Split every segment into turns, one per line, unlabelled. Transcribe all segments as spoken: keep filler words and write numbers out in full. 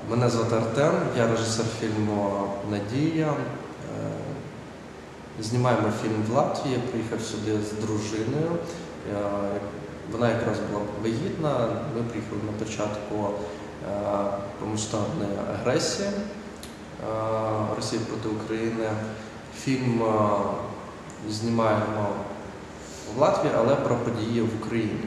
Мене звати Артем, я режисер фільму «Надія». Знімаємо фільм в Латвії, приїхав сюди з дружиною. Вона якраз була вагітна, ми приїхали на початку повномасштабної агресії Росії проти України. Фільм знімаємо в Латвії, але про події в Україні.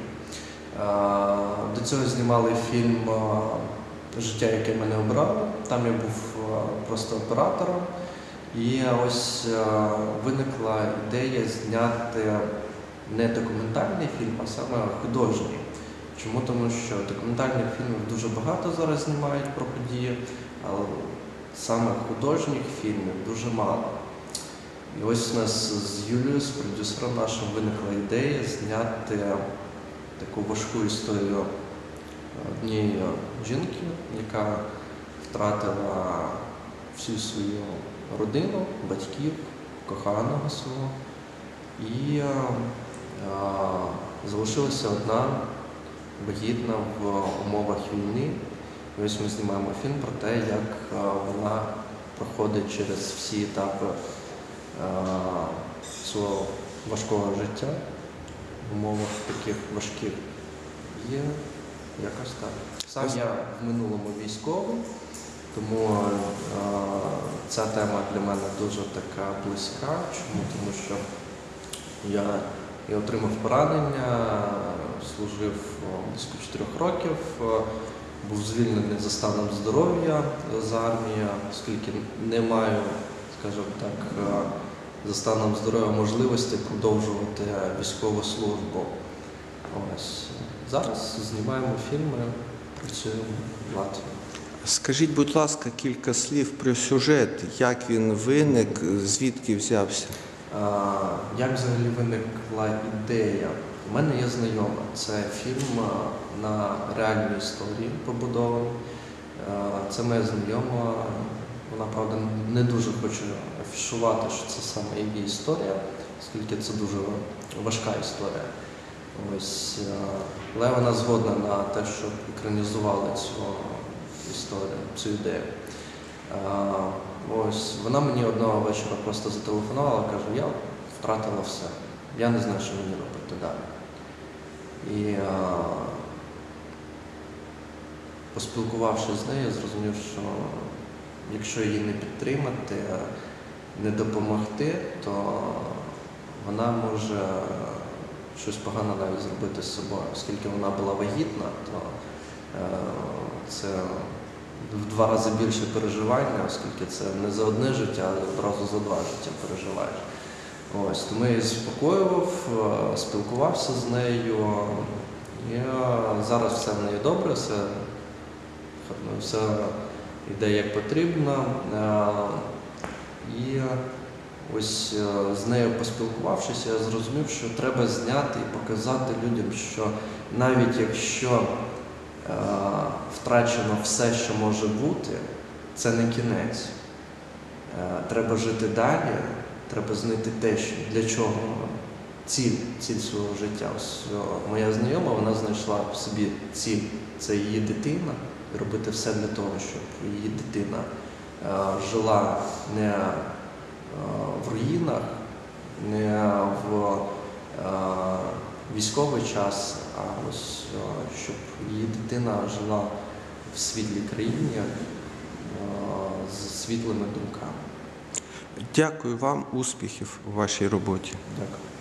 До цього знімали фільм «Життя, яке мене обрало». Там я був просто оператором. І ось виникла ідея зняти не документальний фільм, а саме художній. Чому? Тому що документальних фільмів дуже багато зараз знімають про події, але саме художніх фільмів дуже мало. І ось у нас з Юлією, з продюсером нашим, виникла ідея зняти таку важку історію однієї жінки, яка втратила всю свою родину, батьків, коханого свого, і а, залишилася одна вагітна в умовах війни. І ось ми знімаємо фільм про те, як а, вона проходить через всі етапи а, свого важкого життя в умовах таких важких. І якось так. Сам я в минулому військовий, тому а, ця тема для мене дуже така близька. Чому? Тому що я і отримав поранення, служив близько чотирьох років, був звільнений за станом здоров'я з армії, оскільки не маю, скажімо так, за станом здоров'я можливості продовжувати військову службу. Ось. Зараз знімаємо фільми, працюємо в Латвії.
Скажіть, будь ласка, кілька слів про сюжет, як він виник, звідки взявся?
А, як взагалі виникла ідея? У мене є знайома. Це фільм на реальній історії побудований. Це моя знайома. Вона, правда, не дуже хоче афішувати, що це саме її історія, оскільки це дуже важка історія. Ось, але вона згодна на те, щоб екранізували цю історію, цю ідею. Ось, вона мені одного вечора просто зателефонувала, каже, я втратила все, я не знаю, що мені робити далі. І а, поспілкувавшись з нею, зрозумів, що якщо її не підтримати, не допомогти, то вона може щось погане навіть зробити з собою. Оскільки вона була вагітна, то е, це в два рази більше переживання, оскільки це не за одне життя, а одразу за два життя переживаєш. Ось, тому я її заспокоював, спілкувався з нею, і зараз все в неї добре, все, все йде як потрібно. І ось з нею поспілкувавшись, я зрозумів, що треба зняти і показати людям, що навіть якщо е, втрачено все, що може бути, це не кінець. Е, треба жити далі, треба знайти те, що, для чого ціль, ціль свого життя. Ось, моя знайома, вона знайшла в собі ціль, це її дитина, і робити все для того, щоб її дитина е, жила не в руїнах, не в е, військовий час, а ось щоб її дитина жила в світлій країні е, з світлими думками.
Дякую вам, успіхів у вашій роботі.
Дякую.